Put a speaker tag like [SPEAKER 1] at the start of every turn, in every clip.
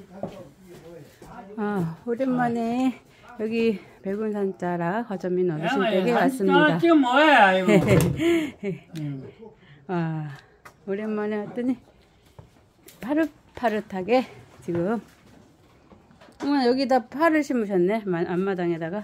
[SPEAKER 1] 오랜만에 여기 백운산자라 거점민 어르신댁에 왔습니다.
[SPEAKER 2] 지금 뭐야 이거?
[SPEAKER 1] 오랜만에 왔더니 파릇파릇하게 지금 여기다 파를 심으셨네. 앞마당에다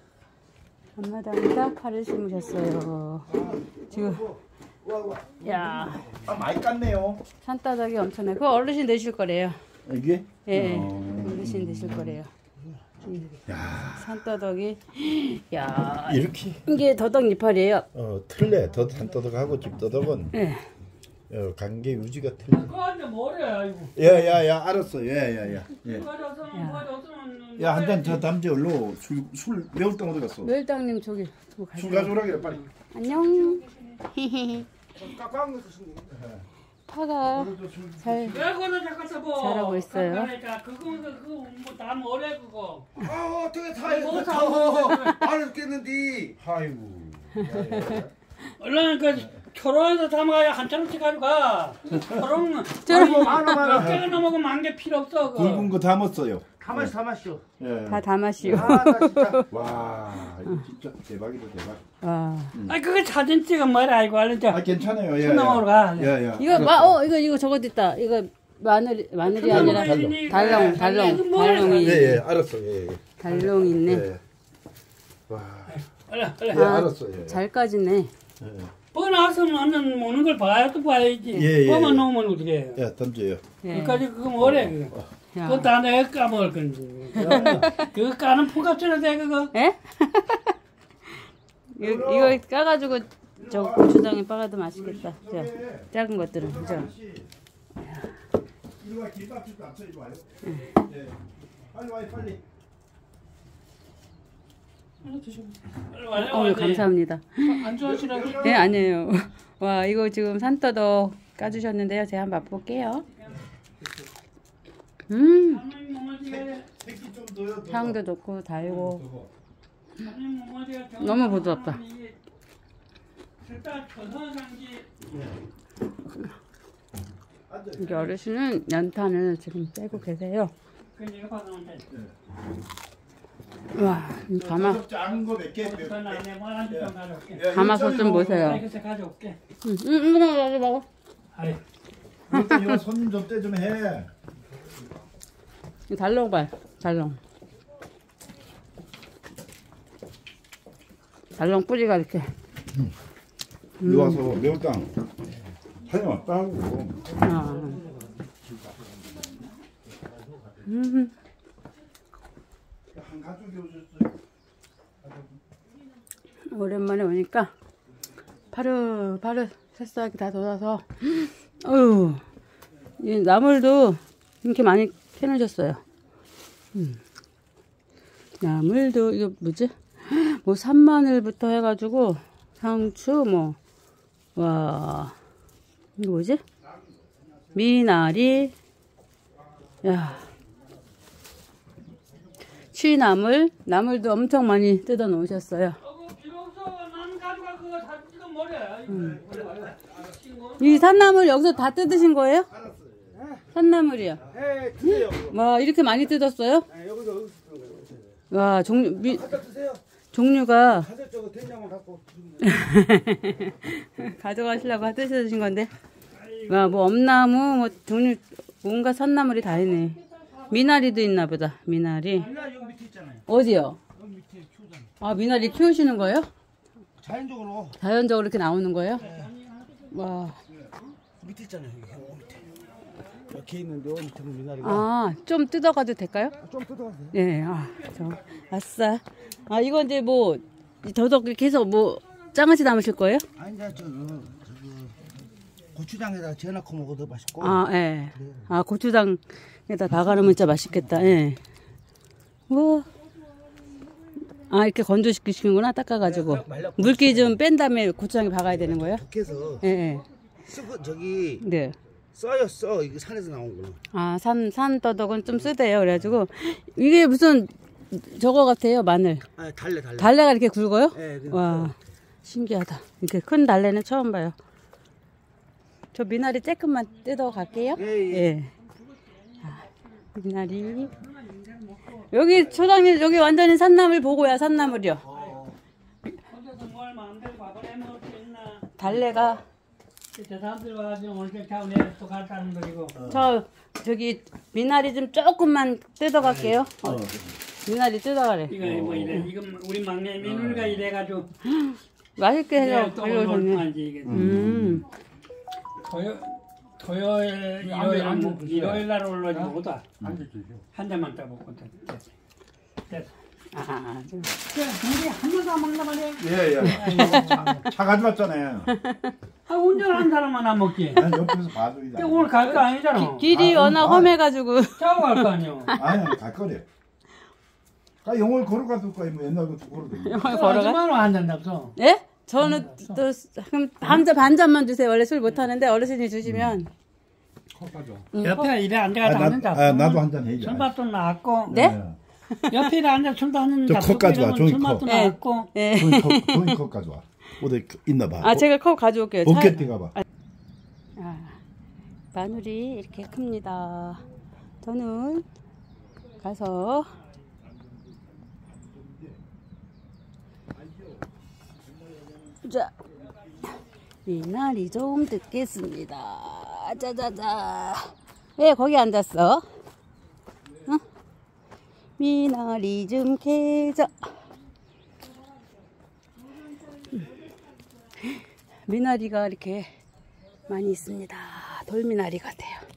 [SPEAKER 1] 파를 심으셨어요. 지금 야,
[SPEAKER 3] 많이 깠네요.
[SPEAKER 1] 산바닥이 엄청나요. 그거 어르신 드실 거래요.
[SPEAKER 3] 이게?
[SPEAKER 1] 예, 어르신 드실 거래요.
[SPEAKER 3] 야,
[SPEAKER 1] 산더덕이 야,
[SPEAKER 3] 이렇게
[SPEAKER 1] 이게 더덕 이파리예요.
[SPEAKER 3] 틀려. 산더덕하고 집더덕은
[SPEAKER 1] 예.
[SPEAKER 3] 관계 유지가 틀려.
[SPEAKER 2] 그거 뭐래 이거?
[SPEAKER 3] 야야야, 알았어. 야야야. 야, 한 잔 더 담지 얼로. 술 매울당 어디 갔어?
[SPEAKER 1] 매울당님 저기
[SPEAKER 3] 술 가져오라 그래 빨리.
[SPEAKER 1] 안녕. 파가 잘 자라고 있어요.
[SPEAKER 2] 그거 뭐다 뭐래 그거?
[SPEAKER 3] 어떻게 다 알았겠는데. 아이고.
[SPEAKER 2] 얼른 그 결혼해서 담아야 한 차로씩 가져가. 결혼 몇 개가 넘어고 만개 필요 없어.
[SPEAKER 3] 굵은 거 담았어요.
[SPEAKER 4] 다 마시오.
[SPEAKER 3] 예.
[SPEAKER 1] 다 담았시오.
[SPEAKER 4] 나 진짜.
[SPEAKER 3] 와, 이거 진짜 대박이다 대박.
[SPEAKER 2] 아니 그거 사진 찍어 뭐라 이거 알았죠?
[SPEAKER 3] 괜찮아요. 예.
[SPEAKER 2] 수능으로 가.
[SPEAKER 3] 야.
[SPEAKER 1] 이거 저거 됐다. 이거 마늘이 아니라 달롱이.
[SPEAKER 3] 예, 알았어. 예.
[SPEAKER 1] 달롱이 있네.
[SPEAKER 3] 예. 와.
[SPEAKER 2] 얼른.
[SPEAKER 3] 예, 알았어. 예.
[SPEAKER 1] 잘 까지네.
[SPEAKER 3] 예.
[SPEAKER 2] 뻔하서는 먹는 걸 봐야 또 봐야지.
[SPEAKER 3] 예.
[SPEAKER 2] 뻔만 놓으면 어떻게 해요?
[SPEAKER 3] 야, 던져요.
[SPEAKER 2] 그까지 그거 뭐래 그거. 그거 다 내가 까먹을 건지. 그거 까는 포갑처럼 돼 그거.
[SPEAKER 1] 예? 이거 까가지고 저 고추장에 빠가도 맛있겠다. 작은 것들은 그죠?
[SPEAKER 3] 이리 와, 김밥집도 앞서 이리 와요. 예. 빨리 와요, 빨리.
[SPEAKER 1] 감사합니다.
[SPEAKER 2] 안 좋아하시라고?
[SPEAKER 1] 네, 아니에요. 와, 이거 지금 산더덕 까주셨는데요. 제가 한번 맛볼게요. 향도 좋고 달고 너무 부드럽다. 여기 어르신은 연탄을 지금 떼고 계세요. 와, 가마솥 좀 보세요. 이거만 가져 먹어.
[SPEAKER 3] 이거 손님 좀 떼 좀 해.
[SPEAKER 1] 달롱. 달롱 뿌리가 이렇게.
[SPEAKER 3] 이리 와서 매울당 하나만 따고. 한 가족이 오셨어요.
[SPEAKER 1] 오랜만에 오니까 파릇 새싹이 다 돋아서 이 나물도 이렇게 많이 캐놓으셨어요. 나물도 이거 뭐지? 뭐 산마늘부터 해가지고 상추 와 이거 뭐지? 미나리, 나물도 엄청 많이 뜯어 놓으셨어요. 이 산나물 여기서 다 뜯으신 거예요? 산나물이요?
[SPEAKER 4] 네, 드세요.
[SPEAKER 1] 와, 이렇게 많이 뜯었어요?
[SPEAKER 4] 네, 여기서
[SPEAKER 1] 와, 종류가
[SPEAKER 4] 저거 된장을 갖고
[SPEAKER 1] 가져가시려고 뜯으신 건데. 와, 뭐 엄나무, 뭐 종류 온갖 산나물이 다 있네. 미나리도 있나 보다. 미나리.
[SPEAKER 4] 여기 밑에 있잖아요.
[SPEAKER 1] 어디요?
[SPEAKER 4] 여기 밑에 키우잖아요.
[SPEAKER 1] 미나리 키우시는 거예요?
[SPEAKER 4] 자연적으로
[SPEAKER 1] 이렇게 나오는 거예요? 와.
[SPEAKER 4] 밑에 있잖아요. 여기 밑에. 이렇게 있는데 밑에 미나리가.
[SPEAKER 1] 좀 뜯어가도 될까요?
[SPEAKER 4] 좀 뜯어가세요.
[SPEAKER 1] 네, 아싸. 이건 이제 뭐 더덕 계속 뭐 장아찌 담으실 거예요?
[SPEAKER 4] 아니 이제 고추장에다 재워놓고 먹어도 맛있고.
[SPEAKER 1] 예. 고추장에다 박아놓으면 진짜 맛있겠다. 예. 뭐. 이렇게 건조시키시는구나. 닦아가지고. 물기 좀 뺀 다음에 고추장에 박아야 되는 거예요?
[SPEAKER 4] 국해서.
[SPEAKER 1] 예.
[SPEAKER 4] 쓰고
[SPEAKER 1] 네.
[SPEAKER 4] 써. 이게 산에서 나온구나.
[SPEAKER 1] 산더덕은 좀 쓰대요. 그래가지고 이게 무슨 저거 같아요. 마늘.
[SPEAKER 4] 달래.
[SPEAKER 1] 달래가 이렇게 굵어요?
[SPEAKER 4] 네.
[SPEAKER 1] 와, 신기하다. 이렇게 큰 달래는 처음 봐요. 저 미나리 조금만 뜯어 갈게요.
[SPEAKER 4] 예.
[SPEAKER 1] 미나리. 여기 초당이 여기 완전히 산나물 보고야 산나물이요. 달래가
[SPEAKER 2] 저 사람들 와가지고 오늘 차고 또 갔다는 거리고.
[SPEAKER 1] 저기 미나리 좀 조금만 뜯어갈게요. 미나리 뜯어가래.
[SPEAKER 2] 이거 뭐 이래 이거 우리 막내 민우가 이래가지고
[SPEAKER 1] 맛있게 해서
[SPEAKER 2] 또
[SPEAKER 1] 가져오셨네.
[SPEAKER 2] 오늘 이게 토요일 일요일 날 올라지 못다. 한 잔만 더 먹고 됐어. 우리 한 잔도 안 먹나 말이야.
[SPEAKER 3] 예. 차 가져왔잖아요.
[SPEAKER 2] 운전하는 사람만 안 먹지.
[SPEAKER 3] 난 옆에서 봐주기다.
[SPEAKER 2] 오늘 갈 거 아니잖아.
[SPEAKER 1] 길이 워낙 험해가지고.
[SPEAKER 2] 짜고 갈 거 아니야.
[SPEAKER 3] 아니, 갈 거래. 영월 걸어가도 거야. 뭐 옛날부터 걸어도.
[SPEAKER 2] 걸어가? 한 잔도 없어.
[SPEAKER 1] 예? 저는 또 그럼 반잔만 주세요. 원래 술 못 하는데 어르신이 주시면.
[SPEAKER 3] 컵 가져와.
[SPEAKER 2] 옆에 이래 앉아가지고 한 잔 잡고.
[SPEAKER 3] 나도 한 잔 해야지.
[SPEAKER 2] 술맛도 나왔고.
[SPEAKER 1] 네?
[SPEAKER 2] 옆에 이래 앉아 술도 한 잔
[SPEAKER 3] 저
[SPEAKER 2] 잡고.
[SPEAKER 3] 컵 가져와, 종이
[SPEAKER 2] 술맛도
[SPEAKER 3] 컵.
[SPEAKER 2] 나왔고.
[SPEAKER 1] 예.
[SPEAKER 3] 종이컵 가져와. 어디 있나 봐.
[SPEAKER 1] 아 제가 컵 가져올게요.
[SPEAKER 3] 본캐티 가봐.
[SPEAKER 1] 마늘이 이렇게 큽니다. 저는 가서 자 미나리 좀 듣겠습니다. 자자자. 왜 거기 앉았어? 응? 미나리 좀 캐자. 미나리가 이렇게 많이 있습니다. 돌미나리 같아요.